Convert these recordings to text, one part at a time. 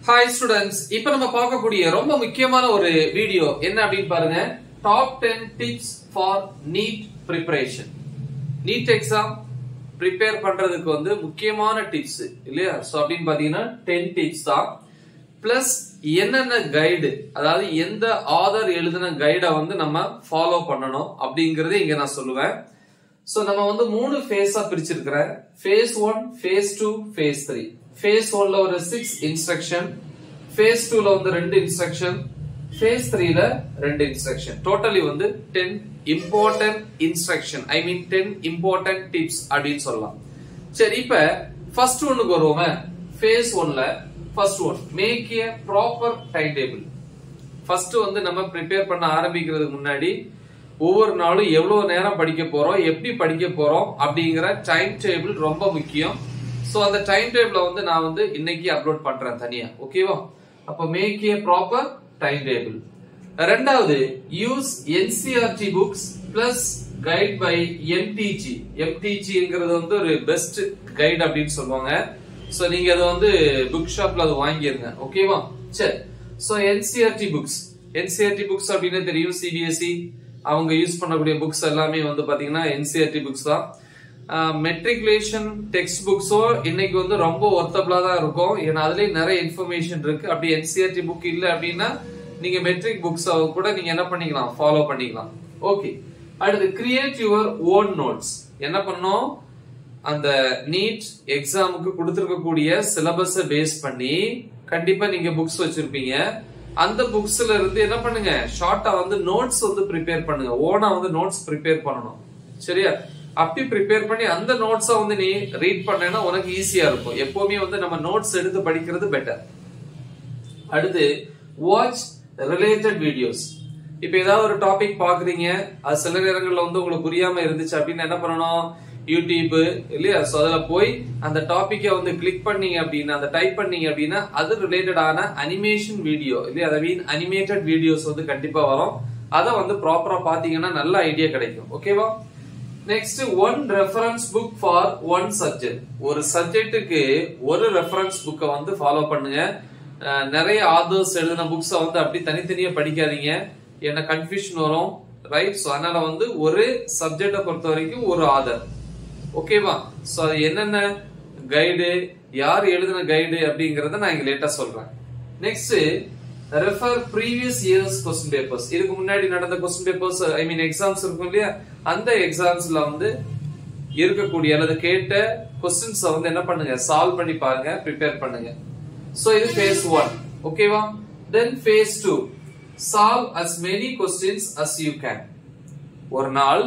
Hi students, இப்போ நம்ம பார்க்கக்கூடிய ரொம்ப முக்கியமான ஒரு வீடியோ என்ன அப்படினு பாருங்க. Top 10 tips for NEET preparation. NEET exam prepare பண்றதுக்கு வந்து முக்கியமான டிப்ஸ் இல்லையா? சோ அப்படினு பாத்தீங்கன்னா 10 டிப்ஸ் தான். பிளஸ் என்னென்ன கைடு, அதாவது எந்த ஆதர் எழுதின கைட வந்து நம்ம ஃபாலோ பண்ணணும் அப்படிங்கறதை இங்க நான் சொல்லுவேன். சோ நம்ம வந்து மூணு ஃபேஸா பிரிச்சிருக்கிறேன். phase 1, phase 2, phase 3. phase 1 ல ஒரு 6 இன்ஸ்ட்ரக்ஷன், phase 2 ல வந்து 2 இன்ஸ்ட்ரக்ஷன், phase 3 ல 2 இன்ஸ்ட்ரக்ஷன். டோட்டலி வந்து 10 important instruction. I mean 10 important tips அப்படினு சொல்லலாம். சரி, இப்ப ஃபர்ஸ்ட் ஒன்னுக்கு வருவோமே. phase 1 ல first one, make a proper timetable. First வந்து நம்ம ப்ரிப்பேர் பண்ண ஆரம்பிக்கிறதுக்கு முன்னாடி ஒவ்வொரு நாளும் எவ்வளவு நேரம் படிக்க போறோம், எப்படி படிக்க போறோம் அப்படிங்கிற டைம் டேபிள் ரொம்ப முக்கியம். சோ அந்த டைம் டேபிள வந்து நான் வந்து இன்னைக்கு அப்லோட் பண்றேன் தனியா. ஓகேவா? அப்ப make a proper timetable. ரெண்டாவது, use NCERT books plus guide by MTG. MTGங்கிறது வந்து ஒரு பெஸ்ட் கைட் அப்படின்னு சொல்லுவாங்க. சோ நீங்க அதை வந்து புக் ஷாப்ல அதை வாங்கிருங்க. ஓகேவா? சரி. சோ NCERT புக்ஸ் அப்படின்னு தெரியும். CBSE அவங்க யூஸ் பண்ணக்கூடிய புக்ஸ் எல்லாமே வந்து பாத்தீங்கன்னா NCERT புக்ஸ் தான். மெட்ரிகுலேஷன் டெக்ஸ்ட் புக்ஸோ இன்னைக்கு வந்து ரொம்ப ஒர்த்தபிளா தான் இருக்கும். ஏன்னா அதுலயே நிறைய இன்ஃபர்மேஷன் இருக்கு. அப்படி NCERT புக் இல்ல அப்படின்னா நீங்க மெட்ரிக் புக்ஸ் கூட நீங்க என்ன பண்ணிக்கலாம், ஃபாலோ பண்ணிக்கலாம். ஓகே. அடுத்து, கிரியேட் யுவர் ஓன் நோட்ஸ். என்ன பண்ணோம், அந்த நீட் எக்ஸாமுக்கு கொடுத்திருக்கக்கூடிய சிலபஸ பேஸ் பண்ணி கண்டிப்பா நீங்க புக்ஸ் வச்சிருப்பீங்க. அந்த புக்ஸ்ல இருந்து என்ன பண்ணுங்க, ஷார்ட்டா வந்து நோட்ஸ் வந்து ப்ரிப்பேர் பண்ணுங்க. ஓனா வந்து நோட்ஸ் ப்ரிப்பேர் பண்ணணும். சரியா? அப்படி ப்ரிப்பேர் பண்ணி அந்த நோட்ஸ வந்து நீ ரீட் பண்ணேன்னா உனக்கு ஈஸியா இருக்கும். எப்பவுமே வந்து நம்ம நோட்ஸ் எடுத்து படிக்கிறது பெட்டர். அடுத்து, வாட்ச் ரிலேட்டட் வீடியோஸ். இப்ப ஏதாவது ஒரு டாபிக் பாக்குறீங்க, அது சில நேரங்கள்ல வந்து உங்களுக்கு புரியாம இருந்துச்சு அப்படின்னு என்ன பண்ணணும், யூடியூப் இல்லையா? சோ அதுல போய் அந்த டாபிக்க வந்து கிளிக் பண்ணீங்க அப்படின்னா, அந்த டைப் பண்ணீங்க அப்படின்னா அது ரிலேட்டடான அனிமேஷன் வீடியோ இல்லையா, ஐ மீன் அனிமேட்டட் வீடியோஸ் வந்து கண்டிப்பா வரும். அத வந்து ப்ராப்பரா பாத்தீங்கன்னா நல்ல ஐடியா கிடைக்கும். ஓகேவா? Next, one reference book for one subject. ஒரு சப்ஜெக்ட்டுக்கு ஒரு ரெஃபரன்ஸ் புக்க வந்து ஃபாலோ பண்ணுங்க. நிறைய ஆதர்ஸ் எழுதின புக்ஸ வந்து அப்படி தனித்தனியா படிக்காதீங்க, என்ன கன்ஃபியூஷன் வரும். ரைட்? சோ அதனால வந்து ஒரு சப்ஜெக்ட பொறுத்த வரைக்கும் ஒரு ஆதர். ஓகேவா? சோ அது என்னென்ன கைடு, யார் எழுதின கைடு அப்படிங்கறத நான் இங்க லேட்டா சொல்றேன். Next, refer previous years question papers. இதுக்கு முன்னாடி நடந்த question papers, I mean exams இருக்கும் இல்லையா, அந்த எக்ஸாம்ஸ்ல வந்து இருக்கக்கூடிய அல்லது கேட்ட क्वेश्चंस வந்து என்ன பண்ணுங்க, சால்வ் பண்ணி பாருங்க, ப்ரிப்பேர் பண்ணுங்க. சோ இது phase 1. ஓகேவா? தென் phase 2, solve as many questions as you can. ஒரு நாள்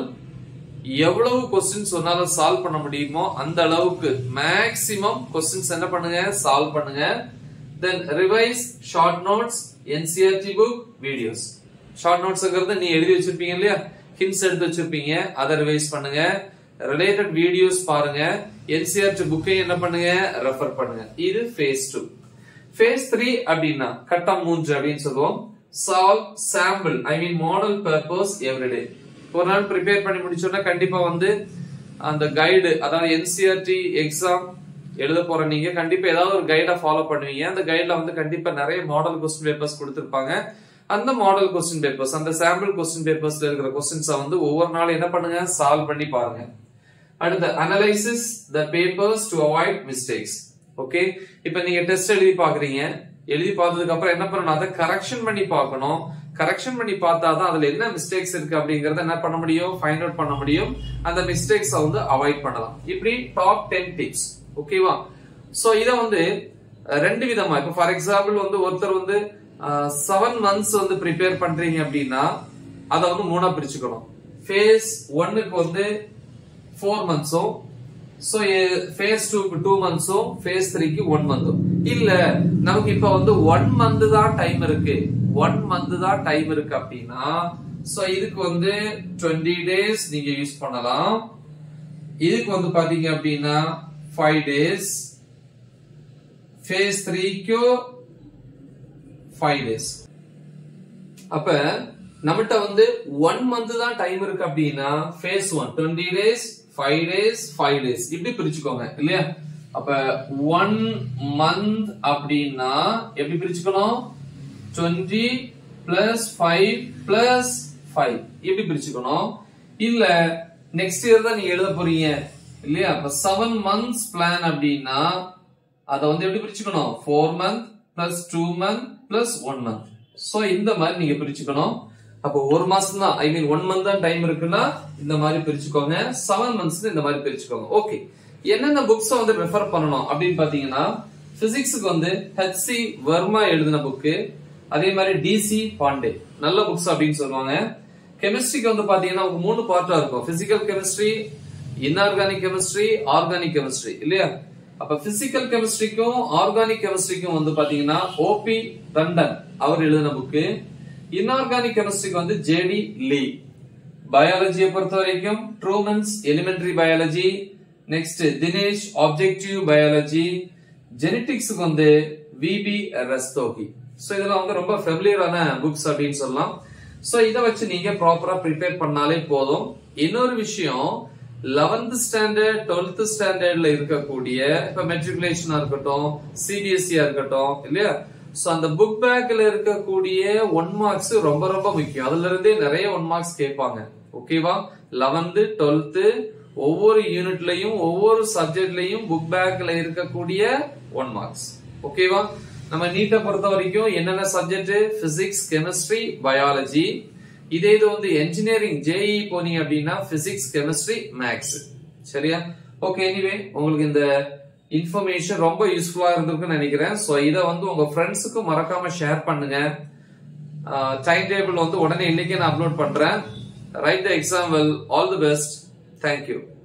எவ்வளவு क्वेश्चंस உன்னால சால்வ் பண்ண முடியுமோ அந்த அளவுக்கு மேக்ஸிமம் क्वेश्चंस என்ன பண்ணுங்க, சால்வ் பண்ணுங்க. Then revise short notes, NCERT book, videos. Short notesங்கிறது நீ எழுதி வச்சிருப்பீங்க இல்லையா, hints எடுத்து வச்சிருப்பீங்க, அதை ரிவைஸ் பண்ணுங்க. ரிலேட்டட் வீடியோஸ் பாருங்க. NCERT புக்கை என்ன பண்ணுங்க, ரெஃபர் பண்ணுங்க. இது phase 2. phase 3 அப்படின்னா கட்டம் 3 அப்படின்னு சொல்லுவோம். solve sample, I mean model purpose every day. ஒரு நாள் ப்ரிப்பேர் பண்ணி முடிச்சோம்னா கண்டிப்பா வந்து அந்த கைடு, அதாவது NCERT எக்ஸாம் எழுத போற நீங்க கண்டிப்பா ஏதாவது ஒரு கைட ஃபாலோ பண்ணுவீங்க. அந்த கைட்ல வந்து கண்டிப்பா நிறைய மாடல் क्वेश्चन பேப்பர்ஸ் கொடுத்திருப்பாங்க. அந்த மாடல் क्वेश्चन பேப்பர்ஸ், அந்த சாம்பிள் क्वेश्चन பேப்பர்ஸ்ல இருக்கிற क्वेश्चंस வந்து ஒவ்வொரு நாள் என்ன பண்ணுங்க, சால்வ் பண்ணி பாருங்க. அடுத்து, analysis the papers to avoid mistakes. Okay, இப்போ நீங்க டெஸ்ட் எழுதி பாக்குறீங்க, எழுதி பார்த்ததுக்கு அப்புறம் என்ன பண்ணணும், அதை கரெக்ஷன் பண்ணி பார்க்கணும். கரெக்ஷன் பண்ணி பார்த்தாதான் அதுல என்ன மிஸ்டேக்ஸ் இருக்கு அப்படிங்கறத என்ன பண்ண முடியும், ஃபைண்ட் அவுட் பண்ண முடியும். அந்த மிஸ்டேக்ஸ் வந்து அவாய்ட் பண்ணலாம். இப்படி டாப் 10 டிப்ஸ். ஓகேவா? சோ இத வந்து ரெண்டு விதமா, இப்ப ஃபார் எக்ஸாம்பிள் வந்து ஒருத்தர் வந்து 7 months வந்து ப்ரிப்பேர் பண்றீங்க அப்படின்னா அத வந்து மூணா பிரிச்சுக்கணும். phase 1க்கு வந்து 4 monthsம், சோ phase 2க்கு 2 monthsம், phase 3க்கு 1 monthம். இல்ல நமக்கு இப்ப வந்து 1 month தான் டைம் இருக்கு, 1 month தான் டைம் இருக்கு அப்படின்னா சோ இதுக்கு வந்து 20 days நீங்க யூஸ் பண்ணலாம். இதுக்கு வந்து பாத்தீங்க அப்படின்னா 5 days, phase 3க்கு 5 days. அப்ப நம்மகிட்ட வந்து 1 month தான் டைம் இருக்கு அப்படின்னா phase 1 20 days, 5 days, 5 days இப்படி பிரிச்சுக்கோங்க இல்லையா? அப்ப 1 month அப்படின்னா எப்படி பிரிச்சுக்கணும் 20 plus 5 plus 5 எப்படி பிரிச்சுக்கணும் இல்ல நெக்ஸ்ட் இயர் தான் நீங்க எழுத போறீங்க இல்லையா அப்ப 7 months plan அப்படின்னா அத வந்து எப்படி பிரிச்சுக்கணும் 4 month plus 2 month plus 1 month so இந்த மாதிரி நீங்க பிரிச்சுக்கணும் அப்ப ஒரு மாசம் தான் ஐ மீன் 1 month தான் டைம் இருக்குன்னா இந்த மாதிரி பிரிச்சுக்கோங்க 7 months இந்த மாதிரி பிரிச்சுக்கோங்க ஓகே என்னென்ன புக்ஸ் வந்து ரெஃபர் பண்ணனும் அப்படினு பாத்தீங்கன்னா பிசிக்ஸ்க்கு வந்து HC வர்மா எழுதின புக் அதே மாதிரி DC பாண்டே நல்ல புக்ஸ் அப்படினு சொல்வாங்க கெமிஸ்ட்ரிக்கு வந்து பாத்தீங்கன்னா உங்களுக்கு மூணு பார்ட்டா இருக்கும் physical chemistry inorganic chemistry organic chemistry இல்லையா அப்ப பிசிக்கல் கெமிஸ்ட்ரிக்கும் ஆர்கானிக் கெமிஸ்ட்ரிக்கும் வந்து பாத்தீங்கன்னா OP டண்டன் அவர் எழுதின புக் இன்ஆர்கானிக் கெமிஸ்ட்ரிக்கு வந்து JD லீ பயாலஜியை பொறுத்த வரைக்கும் Trueman's elementary biology next Dinesh objective biology ஜெனெடிக்ஸ்க்கு வந்து VB ரஸ்தோகி சோ இதெல்லாம் வந்து ரொம்ப ஃபெமிலியரான புக்ஸ் அப்படின்னு சொல்லலாம் சோ இத வச்சு நீங்க ப்ராப்பரா ப்ரிப்பேர் பண்ணாலே போதும் இன்னொரு விஷயம் 11th ஸ்டாண்டர்ட் 12th ஸ்டாண்டர்ட்ல இருக்கக்கூடிய இப்ப மெட்ரிகுலேஷனா இருக்கட்டும் CBSE இருக்கட்டும் இல்லையா சோ அந்த புக் பேக்ல இருக்கக்கூடிய 1 மார்க்ஸ் ரொம்ப ரொம்ப முக்கியம் அதுல இருந்தே நிறைய 1 மார்க்ஸ் கேட்பாங்க ஓகேவா 11th 12th ஒவ்வொரு யூனிட்லயும் ஒவ்வொரு சப்ஜெக்ட்லயும் புக் பேக்ல இருக்கக்கூடிய 1 மார்க்ஸ் ஓகேவா நம்ம நீட்ட பொறுத்த வரைக்கும் என்னென்ன சப்ஜெக்ட் பிசிக்ஸ் கெமிஸ்ட்ரி பயாலஜி இதே இது வந்து இன்ஜினியரிங் JEE போனீங்க அப்படின்னா பிசிக்ஸ் கெமிஸ்ட்ரி மேத்ஸ் சரியா ஓகே எனிவே உங்களுக்கு இந்த இன்ஃபர்மேஷன் ரொம்ப யூஸ்ஃபுல்லா இருந்திருக்குன்னு நினைக்கிறேன் சோ இத வந்து உங்க ஃப்ரெண்ட்ஸுக்கு மறக்காம ஷேர் பண்ணுங்க டைம் டேபிள் வந்து உடனே இன்னைக்கே நான் அப்லோட் பண்றேன் write the exam well all the best Thank you.